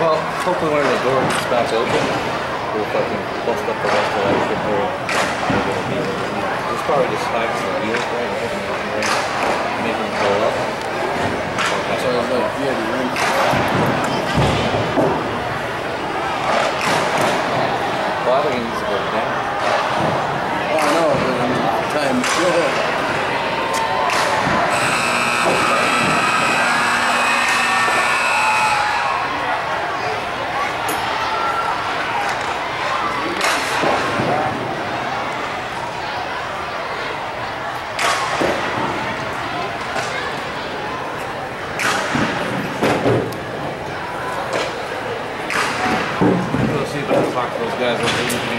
Well, hopefully when the door gets back open, we'll fucking bust up the rest of that shit where we're gonna be. It's probably just spikes the wheels, right? Make them go up. So it's like, yeah, the ring. Well, I think it needs to go down. Oh, I know, but I'm time. We'll see if I can talk to those guys.